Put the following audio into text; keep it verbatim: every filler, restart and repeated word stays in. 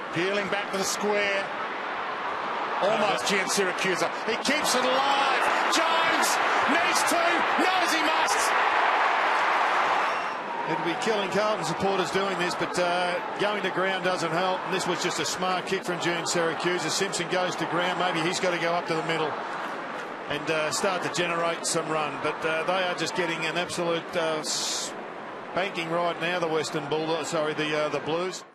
Peeling back to the square. Almost Giansiracusa. He keeps it alive. Jones needs to, knows he must. It'd be killing Carlton supporters doing this, but uh, going to ground doesn't help. And this was just a smart kick from Giansiracusa. Simpson goes to ground. Maybe he's got to go up to the middle and uh, start to generate some run. But uh, they are just getting an absolute uh, spanking right now, the Western Bulldogs, sorry, the, uh, the Blues.